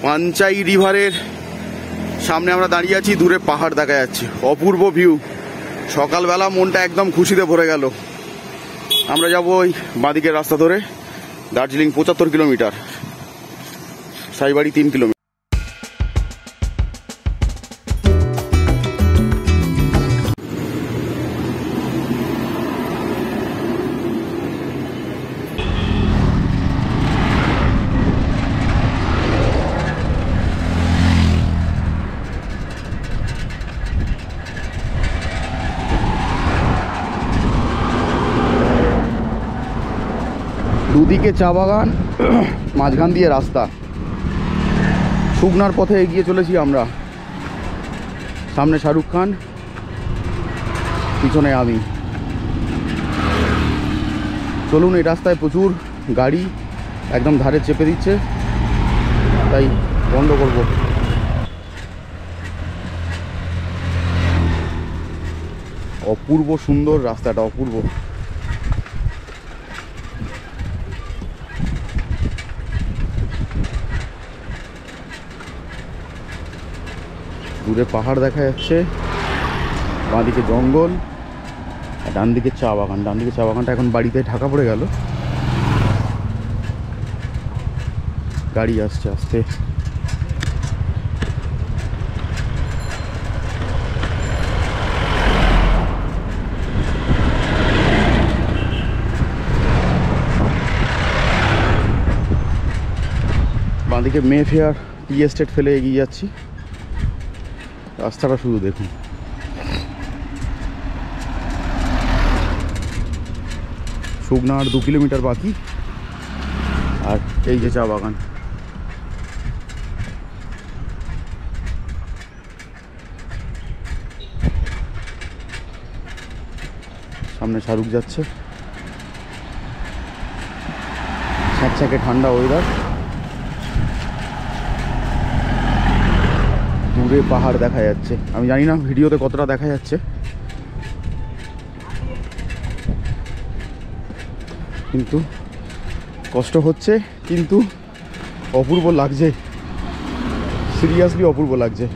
পাঞ্চাই রিভারের সামনে আমরা দাঁড়িয়ে আছি, দূরে পাহাড় দেখা যাচ্ছে, অপূর্ব ভিউ। সকালবেলা মনটা একদম খুশিতে ভরে গেল। আমরা যাব ওই বাঁদিকের রাস্তা ধরে দার্জিলিং 75 কিলোমিটার, সাইবাড়ি 3 কিলোমিটার। দুদিকে চা বাগান, মাঝখান দিয়ে রাস্তা। শুকনার পথে এগিয়ে চলেছি আমরা। সামনে শাহরুখ খান, পিছনে আমি। চলুন, এই রাস্তায় প্রচুর গাড়ি একদম ধারে চেপে দিচ্ছে, তাই বন্ধ করব। অপূর্ব সুন্দর রাস্তাটা, অপূর্ব। দূরে পাহাড় দেখা যাচ্ছে, বাঁদিকে জঙ্গল, ডান দিকে চা বাগান। ডান দিকে চা বাগানটা এখন বাড়িতে ঢাকা পড়ে গেল, গাড়ি আসছে আসতে। বাঁদিকে মেফেয়ার টি এস্টেট ফেলে এগিয়ে যাচ্ছি। রাস্তাটা শুধু দেখুন, শুকনা আর 2 কিলোমিটার বাকি। আর এই যে চা বাগান। সামনে শাহরুখ যাচ্ছে, স্যাঁতস্যাঁতে ঠান্ডা ওয়েদার। দূরে পাহাড় দেখা যাচ্ছে, আমি জানি না ভিডিওতে কতটা দেখা যাচ্ছে, কিন্তু কষ্ট হচ্ছে, কিন্তু অপূর্ব লাগছে, সিরিয়াসলি অপূর্ব লাগছে।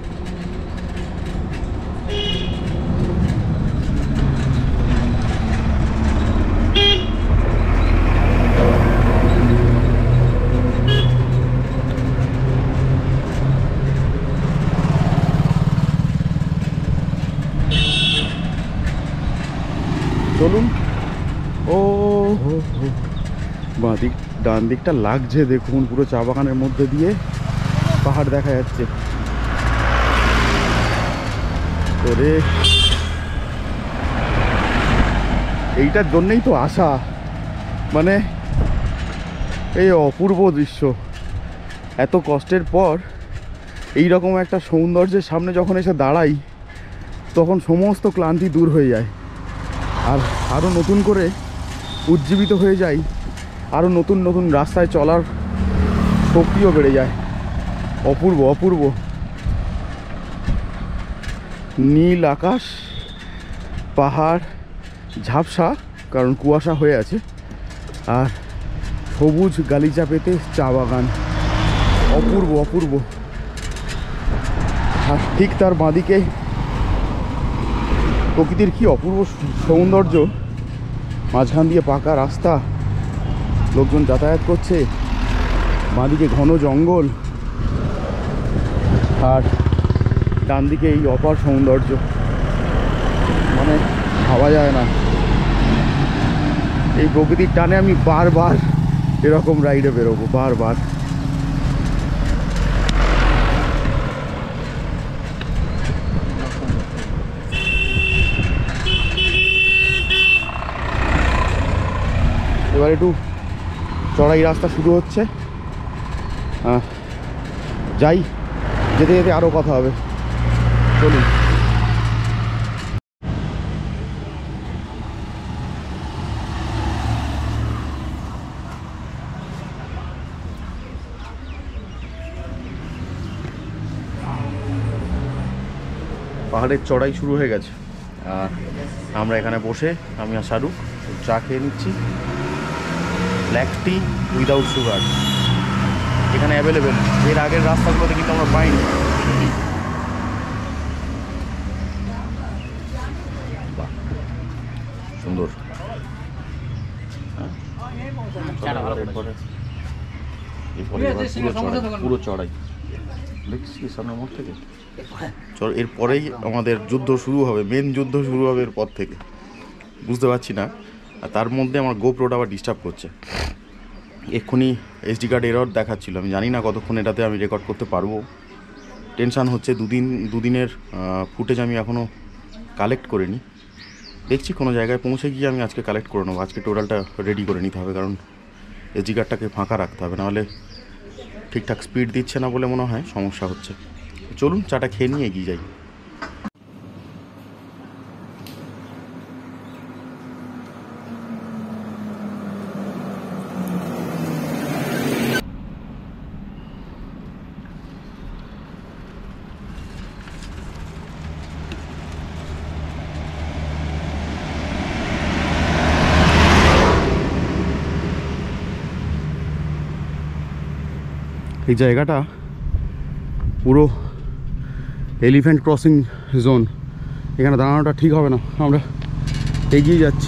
চলুন। ও বাঁদিক ডান দিকটা লাগছে দেখুন, পুরো চা বাগানের মধ্যে দিয়ে পাহাড় দেখা যাচ্ছে। ওরে, এইটার জন্যই তো আসা, মানে এই অপূর্ব দৃশ্য। এত কষ্টের পর এই রকম একটা সৌন্দর্যের সামনে যখন এসে দাঁড়াই, তখন সমস্ত ক্লান্তি দূর হয়ে যায়, আর আরও নতুন করে উজ্জীবিত হয়ে যায়, আরও নতুন নতুন রাস্তায় চলার শক্তিও বেড়ে যায়। অপূর্ব অপূর্ব। নীল আকাশ, পাহাড় ঝাপসা, কারণ কুয়াশা হয়ে আছে, আর সবুজ গালিচা পেতে চা বাগান। অপূর্ব অপূর্ব। আর ঠিক তার বাঁদিকে প্রকৃতির কি অপূর্ব সৌন্দর্য, মাঝখান দিয়ে পাকা রাস্তা, লোকজন যাতায়াত করছে, বাঁদিকে ঘন জঙ্গল, আর ডান দিকে এই অপার সৌন্দর্য, মানে ভাবা যায় না। এই প্রকৃতির টানে আমি বারবার এরকম রাইডে বেরোবো, বারবার। এবার একটু চড়াই রাস্তা শুরু হচ্ছে, যাই, যেতে যেতে আরও কথা হবে। চলুন। পাহাড়ের চড়াই শুরু হয়ে গেছে, আর আমরা এখানে বসে, আমি আর শাহরুখ চা খেয়ে নিচ্ছি, ব্ল্যাক টি উইদাউট সুগার। এখানে অ্যাভেলেবেল। এর আগের রাস্তাগুলোতে কিন্তু আমরা পাইনি। বাহ, সুন্দর। পুরো চড়াই দেখছি সামনের মোড় থেকে। এরপরেই আমাদের যুদ্ধ শুরু হবে, মেন যুদ্ধ শুরু হবে এরপর থেকে, বুঝতে পারছি না। আর তার মধ্যে আমার গোপ্রোটা আবার ডিস্টার্ব করছে। এক্ষুনি এসডি কার্ড এরর দেখাচ্ছিল, আমি জানি না কতক্ষণ এটাতে আমি রেকর্ড করতে পারবো। টেনশান হচ্ছে, দুদিনের ফুটেজ আমি এখনও কালেক্ট করিনি। দেখছি কোনো জায়গায় পৌঁছে গিয়ে আমি আজকে কালেক্ট করে নেবো। আজকে টোটালটা রেডি করে নিতে হবে, কারণ এসডি কার্ডটাকে ফাঁকা রাখতে হবে, নাহলে ঠিকঠাক স্পিড দিচ্ছে না বলে মনে হয় সমস্যা হচ্ছে। চলুন চাটা খেয়ে নিয়ে এগিয়ে যাই। এই জায়গাটা পুরো এলিফ্যান্ট ক্রসিং জোন, এখানে দাঁড়ানোটা ঠিক হবে না, আমরা এগিয়ে যাচ্ছি।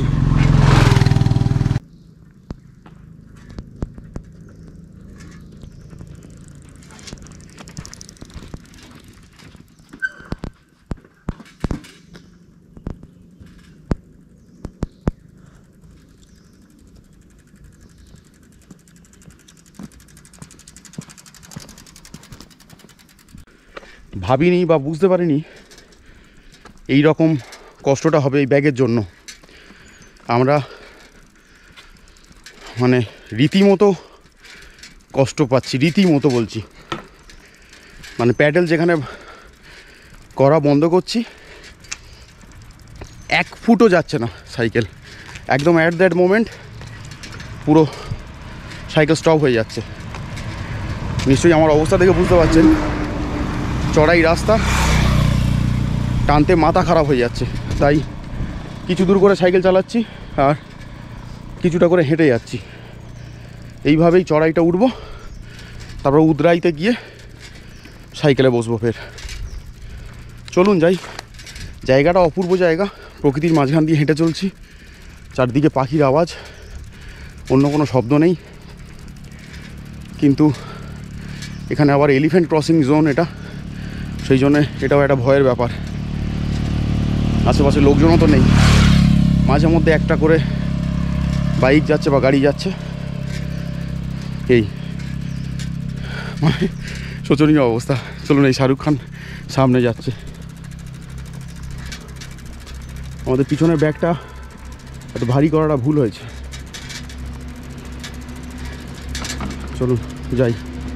ভাবিনি বা বুঝতে পারিনি এই রকম কষ্টটা হবে এই ব্যাগের জন্য। আমরা মানে রীতিমতো কষ্ট পাচ্ছি, রীতিমতো বলছি। মানে প্যাডেল যেখানে করা বন্ধ করছি, 1 ফুটও যাচ্ছে না সাইকেল। একদম অ্যাট দ্যাট মোমেন্ট পুরো সাইকেল স্টপ হয়ে যাচ্ছে। নিশ্চয়ই আমার অবস্থা দেখে বুঝতে পারছেন, চড়াই রাস্তা, টানতে মাথা খারাপ হয়ে যাচ্ছে। তাই কিছু দূর করে সাইকেল চালাচ্ছি আর কিছুটা করে হেঁটে যাচ্ছি। এইভাবেই চড়াইটা উঠবো, তারপর উদরাইতে গিয়ে সাইকেলে বসবো ফের। চলুন যাই। জায়গাটা অপূর্ব জায়গা, প্রকৃতির মাঝখান দিয়ে হেঁটে চলছি, চারদিকে পাখির আওয়াজ, অন্য কোনো শব্দ নেই। কিন্তু এখানে আবার এলিফ্যান্ট ক্রসিং জোন এটা, সেই জন্যে এটাও একটা ভয়ের ব্যাপার। আশেপাশে লোকজনও তো নেই, মাঝে মধ্যে একটা করে বাইক যাচ্ছে বা গাড়ি যাচ্ছে। এই মানে শোচনীয় অবস্থা। চলুন, এই শাহরুখ খান সামনে যাচ্ছে। আমাদের পিছনের ব্যাগটা এত ভারী করাটা ভুল হয়েছে। চলুন যাই।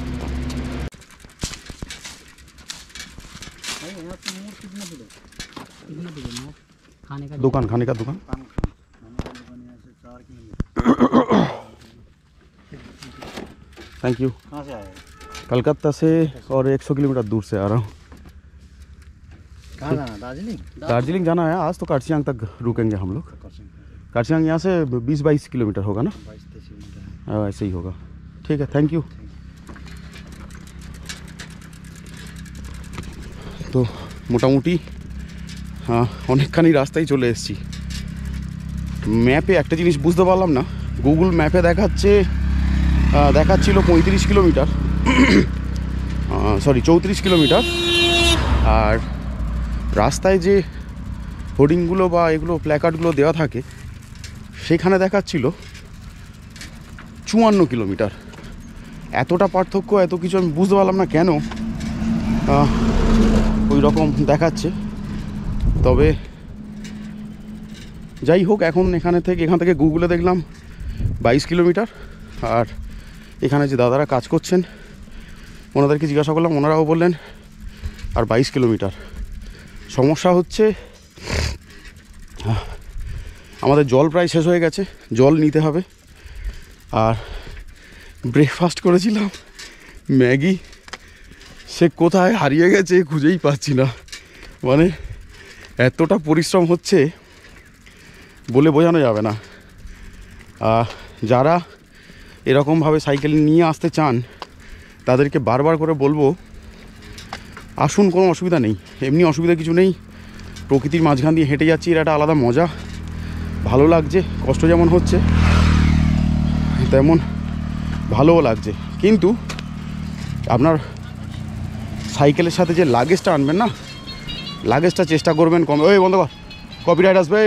दुकान खाने का दुकान। Thank you. कहाँ से आए? कलकत्ता से और 100 किलोमीटर दूर से आ रहा हूँ। कहाँ जाना? दार्जिलिंग। दार्जिलिंग जाना है आज, तो कार्सियांग तक रुकेंगे हम लोग। कार्सियांग यहाँ से 20-22 किलोमीटर होगा ना? 22-23 किलोमीटर ऐसे ही होगा। ठीक है, थैंक यू। तो মোটামুটি অনেকখানি রাস্তায় চলে এসেছি। ম্যাপে একটা জিনিস বুঝতে পারলাম না, গুগল ম্যাপে দেখাচ্ছিল 35 কিলোমিটার, সরি 34 কিলোমিটার, আর রাস্তায় যে হোর্ডিংগুলো বা এগুলো প্ল্যাকার্ডগুলো দেওয়া থাকে সেখানে দেখাচ্ছিল 54 কিলোমিটার। এতটা পার্থক্য, এত কিছু আমি বুঝতে পারলাম না কেন ওই রকম দেখাচ্ছে। তবে যাই হোক, এখন এখান থেকে গুগলে দেখলাম 22 কিলোমিটার। আর এখানে যে দাদারা কাজ করছেন ওনাদেরকে জিজ্ঞাসা করলাম, ওনারাও বললেন আর 22 কিলোমিটার। সমস্যা হচ্ছে আমাদের জল প্রায় শেষ হয়ে গেছে, জল নিতে হবে। আর ব্রেকফাস্ট করেছিলাম ম্যাগি, সে কোথায় হারিয়ে গেছে খুঁজেই পাচ্ছি না। মানে এতটা পরিশ্রম হচ্ছে বলে বোঝানো যাবে না। যারা এরকমভাবে সাইকেল নিয়ে আসতে চান তাদেরকে বারবার করে বলবো আসুন, কোনো অসুবিধা নেই, এমনি অসুবিধা কিছু নেই। প্রকৃতির মাঝখান দিয়ে হেঁটে যাচ্ছি, এর একটা আলাদা মজা, ভালো লাগছে। কষ্ট যেমন হচ্ছে তেমন ভালোও লাগছে। কিন্তু আপনার সাইকেলের সাথে যে লাগেজটা আনবেন না, লাগেজটা চেষ্টা করবেন কম। ওই বন্ধ কর, কপিরাইট আসবে।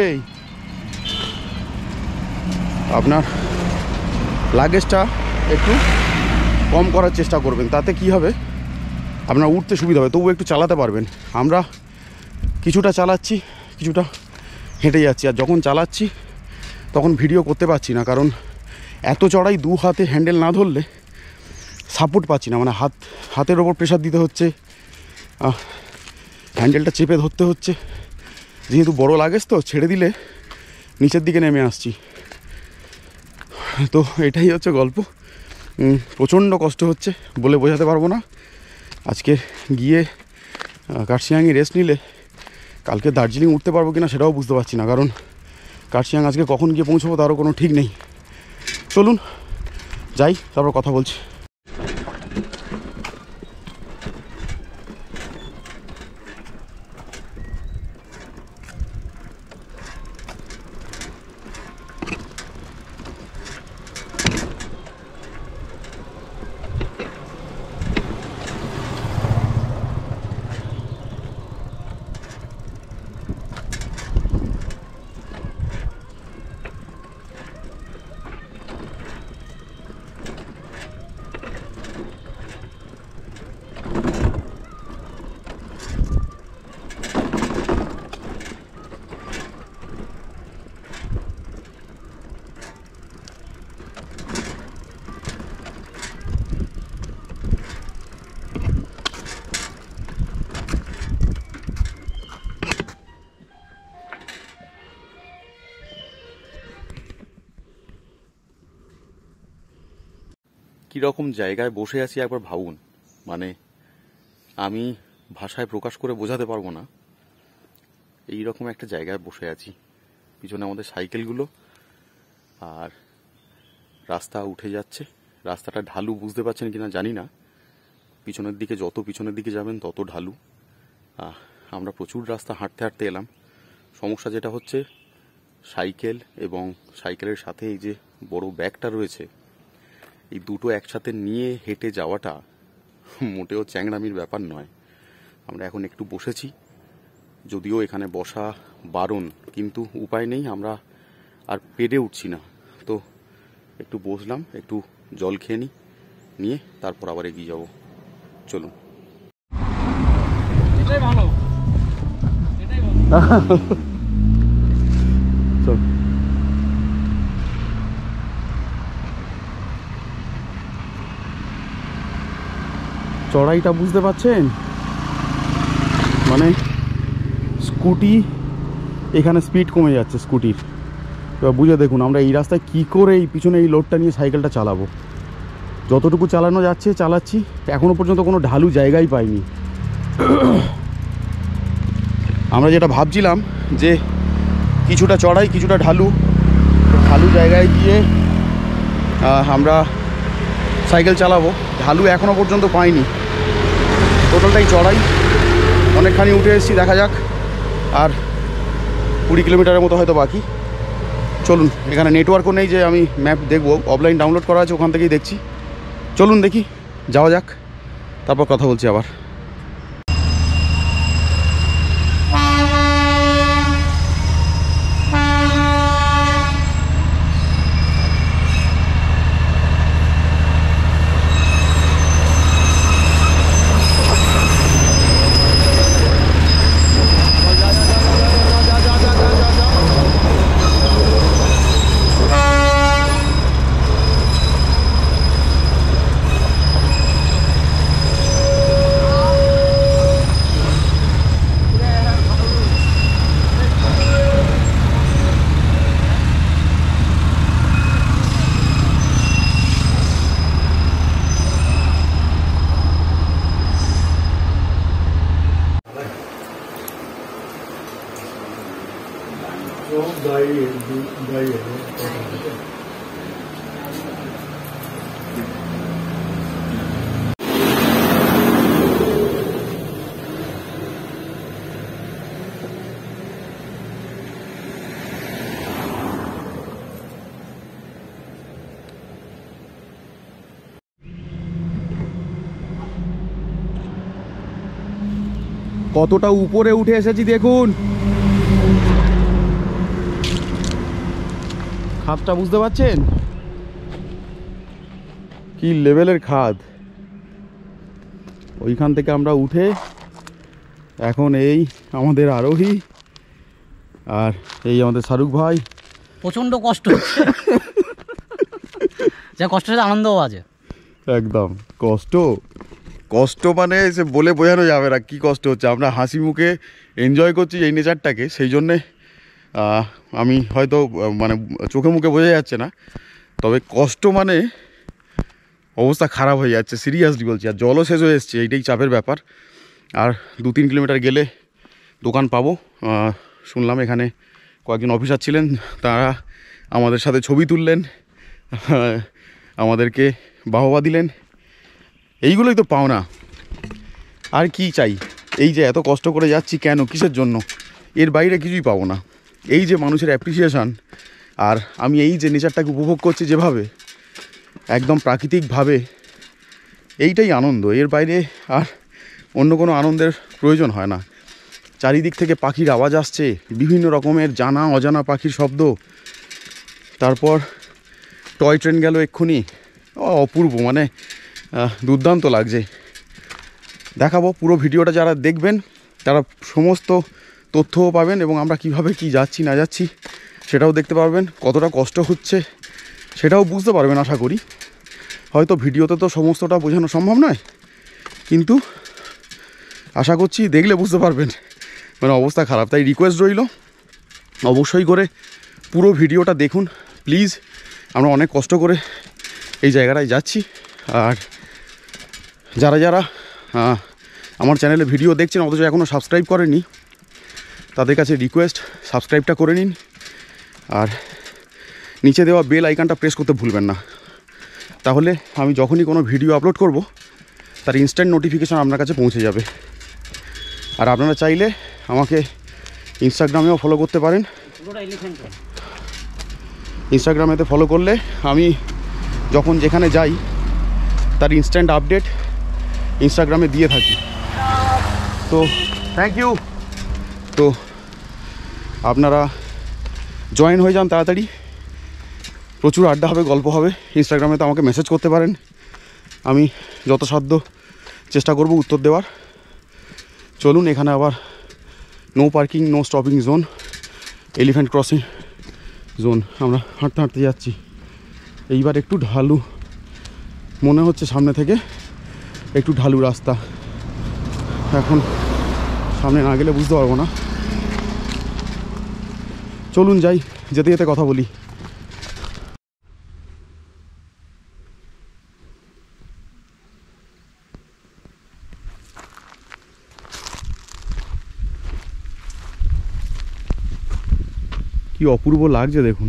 আপনার লাগেজটা একটু কম করার চেষ্টা করবেন, তাতে কি হবে আপনার উঠতে সুবিধা হবে, তবু একটু চালাতে পারবেন। আমরা কিছুটা চালাচ্ছি, কিছুটা হেঁটে যাচ্ছি, আর যখন চালাচ্ছি তখন ভিডিও করতে পারছি না, কারণ এত চড়াই, দু হাতে হ্যান্ডেল না ধরলে সাপোর্ট পাচ্ছি না। মানে হাতের ওপর প্রেশার দিতে হচ্ছে, হ্যান্ডেলটা চেপে ধরতে হচ্ছে, যেহেতু বড় লাগেজ তো ছেড়ে দিলে নিচের দিকে নেমে আসছি। তো এটাই হচ্ছে গল্প। প্রচণ্ড কষ্ট হচ্ছে, বলে বোঝাতে পারবো না। আজকে গিয়ে কার্শিয়াংয়ে রেস্ট নিলে কালকে দার্জিলিং উঠতে পারবো কিনা সেটাও বুঝতে পারছি না, কারণ কার্শিয়াং আজকে কখন গিয়ে পৌঁছবো তারও কোনো ঠিক নেই। চলুন যাই, তারপর কথা বলছি। কীরকম জায়গায় বসে আছি একবার ভাবুন। মানে আমি ভাষায় প্রকাশ করে বোঝাতে পারবো না, এই রকম একটা জায়গায় বসে আছি। পিছনে আমাদের সাইকেলগুলো, আর রাস্তা উঠে যাচ্ছে। রাস্তাটা ঢালু, বুঝতে পারছেন কিনা জানি না। পিছনের দিকে যত পিছনের দিকে যাবেন তত ঢালু। আমরা প্রচুর রাস্তা হাঁটতে হাঁটতে এলাম। সমস্যা যেটা হচ্ছে, সাইকেল এবং সাইকেলের সাথে এই যে বড় ব্যাগটা রয়েছে, এই দুটো একসাথে নিয়ে হেঁটে যাওয়াটা মোটেও চ্যাংড়ামির ব্যাপার নয়। আমরা এখন একটু বসেছি, যদিও এখানে বসা বারণ, কিন্তু উপায় নেই, আমরা আর পেরে উঠছি না। তো একটু বসলাম, একটু জল খেয়ে নিয়ে তারপর আবার এগিয়ে যাব। চলুন। এটাই ভালো, এটাই ভালো। চল। চড়াইটা বুঝতে পারছেন? মানে স্কুটি এখানে স্পিড কমে যাচ্ছে স্কুটির। এবার বুঝে দেখুন আমরা এই রাস্তায় কী করে এই পিছনে এই লোডটা নিয়ে সাইকেলটা চালাবো। যতটুকু চালানো যাচ্ছে চালাচ্ছি, এখনও পর্যন্ত কোনো ঢালু জায়গাই পাইনি। আমরা যেটা ভাবছিলাম যে কিছুটা চড়াই কিছুটা ঢালু, ঢালু জায়গায় গিয়ে আমরা সাইকেল চালাবো। ঢালু এখনও পর্যন্ত পাইনি, টোটালটাই চড়াই। অনেকখানি উঠে এসেছি, দেখা যাক। আর 20 কিলোমিটারের মতো হয়তো বাকি। চলুন, এখানে নেটওয়ার্কও নেই যে আমি ম্যাপ দেখবো, অফলাইন ডাউনলোড করা আছে, ওখান থেকেই দেখছি। চলুন দেখি, যাওয়া যাক, তারপর কথা বলছি আবার। কতটা উপরে উঠে এসেছি দেখুন। খাদটা বুঝতে পারছেন কি লেভেলের খাদ। ওইখান থেকে আমরা উঠে এখন এই আমাদের আরোহী আর এই আমাদের শাহরুখ ভাই। প্রচন্ড কষ্ট হচ্ছে যা কষ্ট হচ্ছে আনন্দও আছে। একদম কষ্ট কষ্ট মানে সে বলে বোঝানো যাবে না কি কষ্ট হচ্ছে। আমরা হাসি মুখে এনজয় করছি এই নেচারটাকে, সেই জন্যে আমি হয়তো মানে চোখে মুখে বোঝা যাচ্ছে না, তবে কষ্ট মানে অবস্থা খারাপ হয়ে যাচ্ছে সিরিয়াসলি বলছি। আর জলও শেষ হয়ে এসছে, এইটাই চাপের ব্যাপার। আর 2-3 কিলোমিটার গেলে দোকান পাবো। শুনলাম এখানে কয়েকজন অফিসার ছিলেন, তারা আমাদের সাথে ছবি তুললেন, আমাদেরকে বাহবা দিলেন। এইগুলোই তো পাও না, আর কি চাই। এই যে এত কষ্ট করে যাচ্ছি কেন, কিসের জন্য, এর বাইরে কিছুই পাবো না। এই যে মানুষের অ্যাপ্রিসিয়েশান, আর আমি এই যে নেচারটাকে উপভোগ করছি যেভাবে একদম প্রাকৃতিকভাবে, এইটাই আনন্দ। এর বাইরে আর অন্য কোনো আনন্দের প্রয়োজন হয় না। চারিদিক থেকে পাখির আওয়াজ আসছে, বিভিন্ন রকমের জানা অজানা পাখির শব্দ। তারপর টয় ট্রেন গেল এক্ষুনি, অপূর্ব, মানে দুর্দান্ত লাগছে। দেখাবো পুরো ভিডিওটা, যারা দেখবেন তারা সমস্ত তথ্যও পাবেন এবং আমরা কিভাবে কি যাচ্ছি না যাচ্ছি সেটাও দেখতে পারবেন। কতটা কষ্ট হচ্ছে সেটাও বুঝতে পারবেন আশা করি। হয়তো ভিডিওতে তো সমস্তটা বোঝানো সম্ভব নয়, কিন্তু আশা করছি দেখলে বুঝতে পারবেন। মানে অবস্থা খারাপ। তাই রিকোয়েস্ট রইল অবশ্যই করে পুরো ভিডিওটা দেখুন প্লিজ। আমরা অনেক কষ্ট করে এই জায়গাটায় যাচ্ছি। আর যারা যারা আমার চ্যানেলে ভিডিও দেখছেন অথচ এখনও সাবস্ক্রাইব করেননি, তাদের কাছে রিকোয়েস্ট সাবস্ক্রাইবটা করে নিন। আর নিচে দেওয়া বেল আইকনটা প্রেস করতে ভুলবেন না, তাহলে আমি যখনই কোনো ভিডিও আপলোড করব তার ইনস্ট্যান্ট নোটিফিকেশান আপনার কাছে পৌঁছে যাবে। আর আপনারা চাইলে আমাকে ইনস্টাগ্রামেও ফলো করতে পারেন। ইনস্টাগ্রামেতে ফলো করলে আমি যখন যেখানে যাই তার ইনস্ট্যান্ট আপডেট ইনস্টাগ্রামে দিয়ে থাকি। তো থ্যাংক ইউ। তো আপনারা জয়েন হয়ে যান তাড়াতাড়ি, প্রচুর আড্ডা হবে, গল্প হবে। ইনস্টাগ্রামে তো আমাকে মেসেজ করতে পারেন, আমি যথাসাধ্য চেষ্টা করব উত্তর দেওয়ার। চলুন, এখানে আবার no parking no stopping zone, elephant crossing zone. আমরা হাঁটতে হাঁটতে যাচ্ছি। এইবার একটু ঢালু মনে হচ্ছে, সামনে থেকে একটু ঢালু রাস্তা। এখন সামনে না গেলে বুঝতে পারবো না। চলুন যাই, যেতে যেতে কথা বলি। কি অপূর্ব লাগছে দেখুন।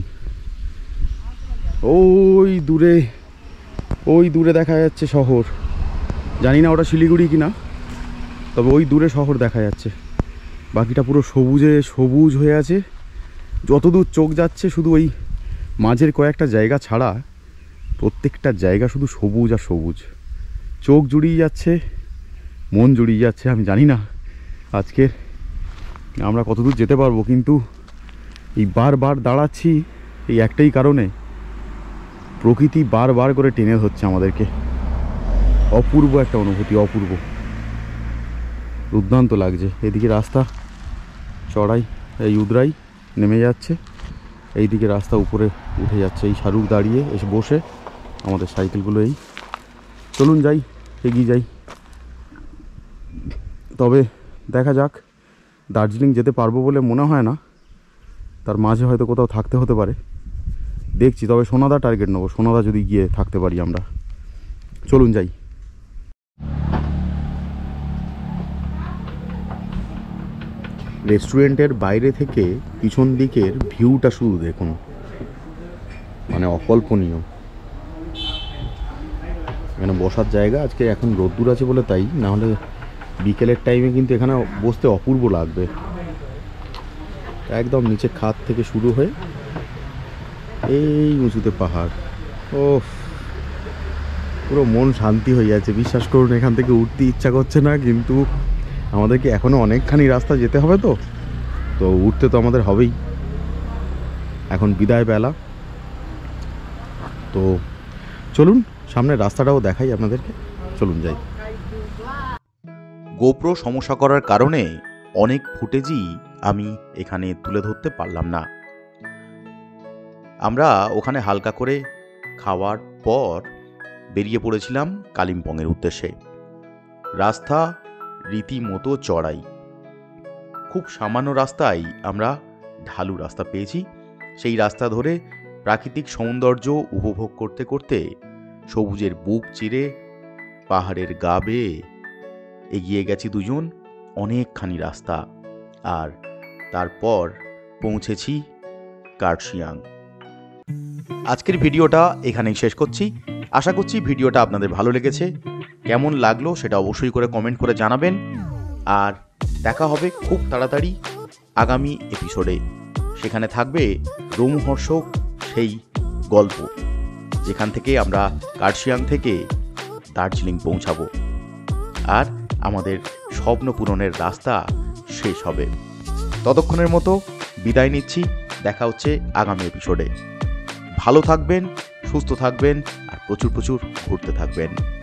ওই দূরে দেখা যাচ্ছে শহর। জানি না ওটা শিলিগুড়ি কিনা, তবে ওই দূরে শহর দেখা যাচ্ছে। বাকিটা পুরো সবুজ হয়ে আছে। যতদূর চোখ যাচ্ছে শুধু ওই মাঝের কয়েকটা জায়গা ছাড়া প্রত্যেকটা জায়গা শুধু সবুজ আর সবুজ। চোখ জুড়িয়ে যাচ্ছে, মন জুড়িয়ে যাচ্ছে। আমি জানি না আজকে আমরা কতদূর যেতে পারবো, কিন্তু এই বারবার দাঁড়াচ্ছি এই একটাই কারণে, প্রকৃতি বারবার করে টেনে ধরছে আমাদেরকে। অপূর্ব একটা অনুভূতি, অপূর্ব, দুর্দান্ত লাগছে। এদিকে রাস্তা চড়াই, এই উদরাই নেমে যাচ্ছে, এইদিকে রাস্তা উপরে উঠে যাচ্ছে। এই শাহরুখ দাঁড়িয়ে এসে বসে, আমাদের সাইকেলগুলো এই। চলুন যাই, এগিয়ে যাই। তবে দেখা যাক, দার্জিলিং যেতে পারবো বলে মনে হয় না, তার মাঝে হয়তো কোথাও থাকতে হতে পারে, দেখছি। তবে সোনাদা টার্গেট নেবো, সোনাদা যদি গিয়ে থাকতে পারি আমরা। চলুন যাই। রেস্টুরেন্টের বাইরে থেকে পিছন দিকের ভিউটা শুধু দেখুন, মানে অকল্পনীয়। এখানে বসার জায়গা, আজকে এখন রোদ্দুর আছে বলে তাই, না হলে বিকেলের টাইমে কিন্তু এখানে বসতে অপূর্ব লাগবে। একদম নিচে খাদ থেকে শুরু হয়ে এই উঁচুতে পাহাড়। ও পুরো মন শান্তি হয়ে যাচ্ছে। বিশ্বাস করুন, এখান থেকে উঠতে ইচ্ছা করছে না, কিন্তু আমাদেরকে এখনও অনেকখানি রাস্তা যেতে হবে, তো তো উঠতে তো আমাদের হবেই। এখন বিদায় বেলা, তো চলুন সামনের রাস্তাটাও দেখাই আপনাদেরকে। চলুন যাই। গোপ্রো সমস্যা করার কারণে অনেক ফুটেজই আমি এখানে তুলে ধরতে পারলাম না। আমরা ওখানে হালকা করে খাওয়ার পর বেরিয়ে পড়েছিলাম কালিম্পংয়ের উদ্দেশ্যে। রাস্তা রীতিমতো চড়াই, খুব সামান্য রাস্তায় আমরা ঢালু রাস্তা পেয়েছি। সেই রাস্তা ধরে প্রাকৃতিক সৌন্দর্য উপভোগ করতে করতে সবুজের বুক চিরে পাহাড়ের গা বেয়ে এগিয়ে গেছি দুজন অনেকখানি রাস্তা, আর তারপর পৌঁছেছি কার্শিয়াং। আজকের ভিডিওটা এখানেই শেষ করছি। আশা করছি ভিডিওটা আপনাদের ভালো লেগেছে। কেমন লাগলো সেটা অবশ্যই করে কমেন্ট করে জানাবেন, আর দেখা হবে খুব তাড়াতাড়ি আগামী এপিসোডে। সেখানে থাকবে রোমহর্ষক সেই গল্প, যেখান থেকে আমরা কার্শিয়াং থেকে দার্জিলিং পৌঁছাবো আর আমাদের স্বপ্ন পূরণের রাস্তা শেষ হবে। ততক্ষণের মতো বিদায় নিচ্ছি, দেখা হচ্ছে আগামী এপিসোডে। ভালো থাকবেন, সুস্থ থাকবেন আর প্রচুর প্রচুর ঘুরতে থাকবেন।